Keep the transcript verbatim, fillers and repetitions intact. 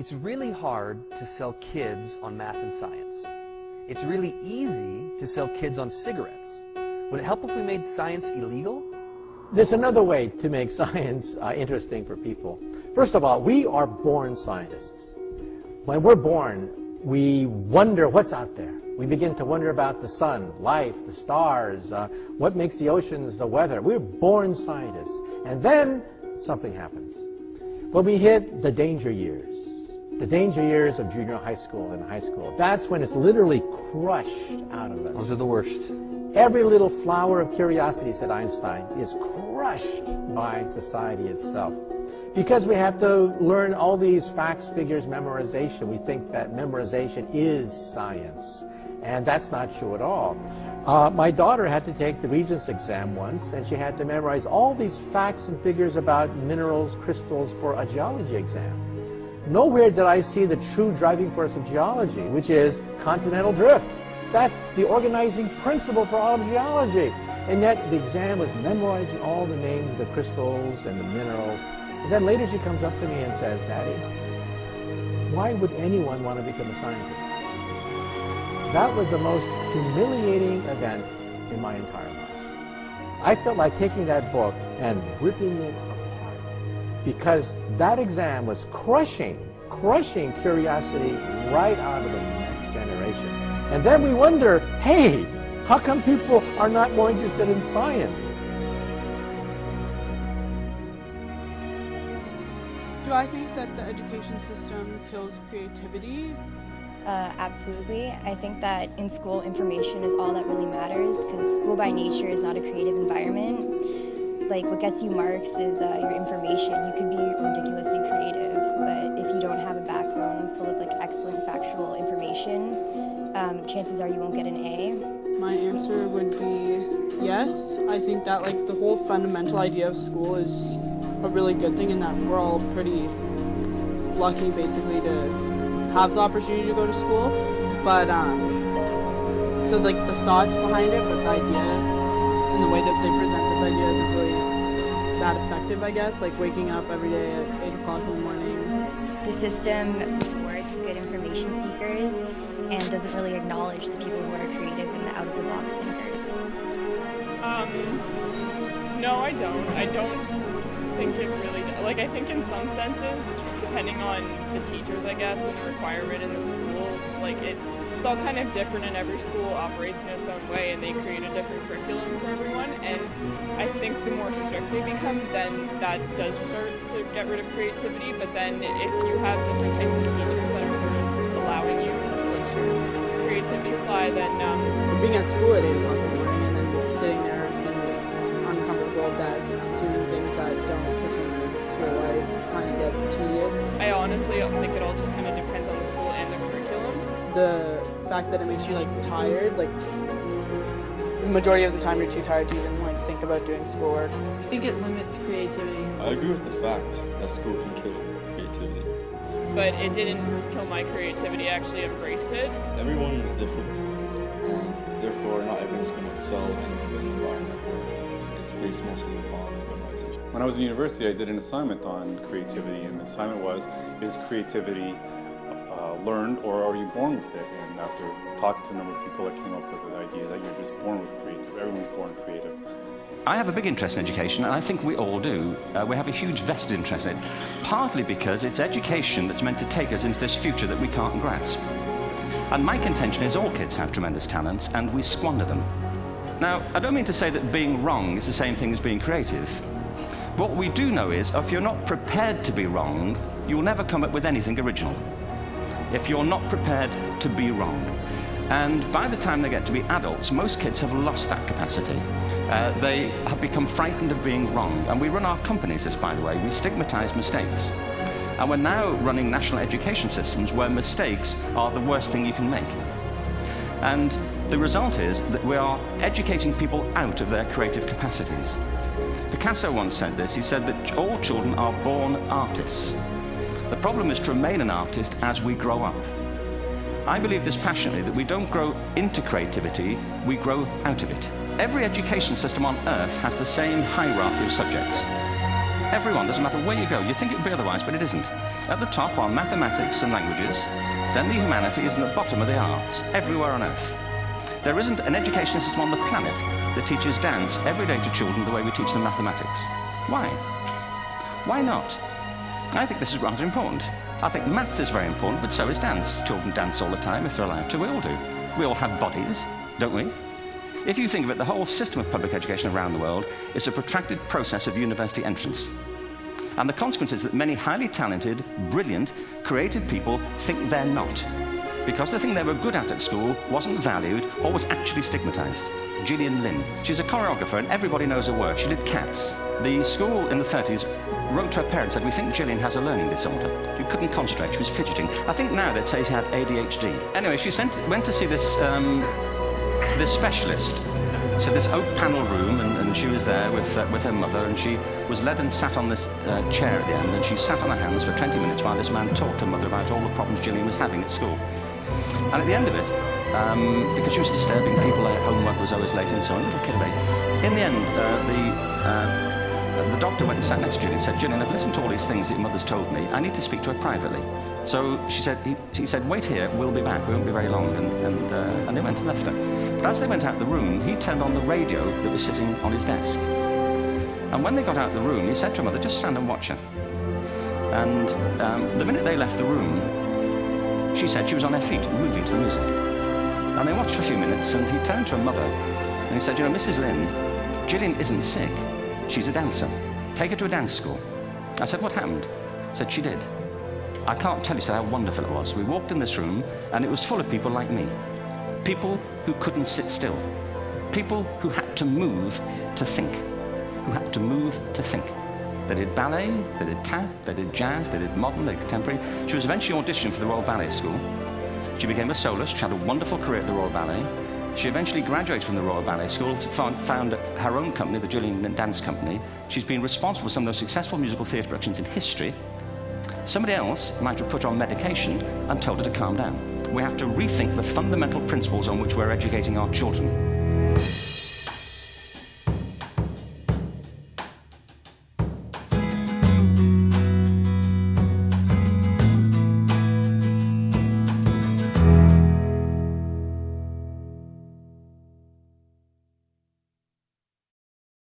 It's really hard to sell kids on math and science. It's really easy to sell kids on cigarettes. Would it help if we made science illegal? There's another way to make science uh, interesting for people. First of all, we are born scientists. When we're born, we wonder what's out there. We begin to wonder about the sun, life, the stars, uh, what makes the oceans, the weather. We're born scientists. And then something happens. When we hit the danger years, the danger years of junior high school and high school, that's when it's literally crushed out of us. Those are the worst. Every little flower of curiosity, said Einstein, is crushed by society itself. Because we have to learn all these facts, figures, memorization, we think that memorization is science. And that's not true at all. Uh, my daughter had to take the Regents exam once, and she had to memorize all these facts and figures about minerals, crystals for a geology exam. Nowhere did I see the true driving force of geology, which is continental drift. That's the organizing principle for all of geology. And yet the exam was memorizing all the names of the crystals and the minerals. And then later she comes up to me and says, "Daddy, why would anyone want to become a scientist?" That was the most humiliating event in my entire life. I felt like taking that book and ripping it apart, because that exam was crushing, crushing curiosity right out of the next generation. And then we wonder, hey, how come people are not more interested in science? Do I think that the education system kills creativity? Uh, absolutely. I think that in school, information is all that really matters, because school by nature is not a creative environment. Like, what gets you marks is uh, your information. You could be ridiculously creative, but if you don't have a backbone full of like excellent factual information, um, chances are you won't get an A. My answer would be yes. I think that like the whole fundamental idea of school is a really good thing, and that we're all pretty lucky basically to have the opportunity to go to school. But um, so like the thoughts behind it, but the idea and the way that they present this idea isn't really that effective, I guess. Like waking up every day at eight o'clock in the morning. The system rewards good information seekers and doesn't really acknowledge the people who are creative and the out-of-the-box thinkers. Um, no, I don't. I don't think it really does. Like, I think in some senses, depending on the teachers, I guess, and the requirement in the schools, like, it, it's all kind of different, and every school operates in its own way, and they create a different curriculum for everyone. And I think the more strict they become, then that does start to get rid of creativity. But then if you have different types of teachers that are sort of allowing you to let your creativity fly, then um, being at school at eight o'clock in the morning and then sitting there in uncomfortable desks doing things that don't pertain to your life kind of gets tedious. I honestly think it all just kind of depends on the school and the curriculum. The fact that it makes you like tired, like the majority of the time you're too tired to even like think about doing schoolwork. I think it limits creativity. I agree with the fact that school can kill creativity. But it didn't kill my creativity, I actually embraced it. Everyone is different, and therefore not everyone's going to excel in an environment where it's based mostly upon memorization. When I was in university, I did an assignment on creativity, and the assignment was, is creativity uh, learned, or are you born with it? And after talking to a number of people, I came up with the idea that you're just born with creative. Everyone's born creative. I have a big interest in education, and I think we all do. Uh, we have a huge vested interest in it, partly because it's education that's meant to take us into this future that we can't grasp. And my contention is all kids have tremendous talents, and we squander them. Now, I don't mean to say that being wrong is the same thing as being creative. What we do know is, if you're not prepared to be wrong, you'll never come up with anything original. If you're not prepared to be wrong. And by the time they get to be adults, most kids have lost that capacity. Uh, they have become frightened of being wrong. And we run our companies this, by the way. We stigmatize mistakes. And we're now running national education systems where mistakes are the worst thing you can make. And the result is that we are educating people out of their creative capacities. Picasso once said this. He said that all children are born artists. The problem is to remain an artist as we grow up. I believe this passionately, that we don't grow into creativity, we grow out of it. Every education system on earth has the same hierarchy of subjects. Everyone, doesn't matter where you go. You think it would be otherwise, but it isn't. At the top are mathematics and languages, then the humanities, and at the bottom are the arts, everywhere on earth. There isn't an education system on the planet that teaches dance every day to children the way we teach them mathematics. Why? Why not? I think this is rather important. I think maths is very important, but so is dance. Children dance all the time if they're allowed to. We all do. We all have bodies, don't we? If you think of it, the whole system of public education around the world is a protracted process of university entrance. And the consequence is that many highly talented, brilliant, creative people think they're not, because the thing they were good at at school wasn't valued or was actually stigmatized. Gillian Lynn. She's a choreographer and everybody knows her work. She did Cats. The school in the thirties wrote to her parents and said, we think Gillian has a learning disorder. She couldn't concentrate, she was fidgeting. I think now they'd say she had A D H D. Anyway, she sent, went to see this, um, this specialist. So this oak panel room, and, and she was there with, uh, with her mother, and she was led and sat on this uh, chair at the end, and she sat on her hands for twenty minutes while this man talked to her mother about all the problems Gillian was having at school. And at the end of it, um, because she was disturbing people, their homework was always late and so on, little kid baby. In the end, uh, the, uh, the doctor went and sat next to Gillian and said, Gillian, I've listened to all these things that your mother's told me. I need to speak to her privately. So she said, he, he said, wait here, we'll be back, we won't be very long. And, and, uh, and they went and left her. But as they went out the room, he turned on the radio that was sitting on his desk. And when they got out the room, he said to her mother, just stand and watch her. And um, the minute they left the room, she said she was on her feet, moving to the music. And they watched for a few minutes, and he turned to her mother, and he said, you know, Missus Lynn, Gillian isn't sick. She's a dancer. Take her to a dance school. I said, what happened? He said, she did. I can't tell you how wonderful it was. We walked in this room, and it was full of people like me. People who couldn't sit still. People who had to move to think. Who had to move to think. They did ballet, they did tap, they did jazz, they did modern, they did contemporary. She was eventually auditioned for the Royal Ballet School. She became a soloist. She had a wonderful career at the Royal Ballet. She eventually graduated from the Royal Ballet School, found, found her own company, the Gillian Dance Company. She's been responsible for some of the most successful musical theatre productions in history. Somebody else might have put her on medication and told her to calm down. We have to rethink the fundamental principles on which we're educating our children.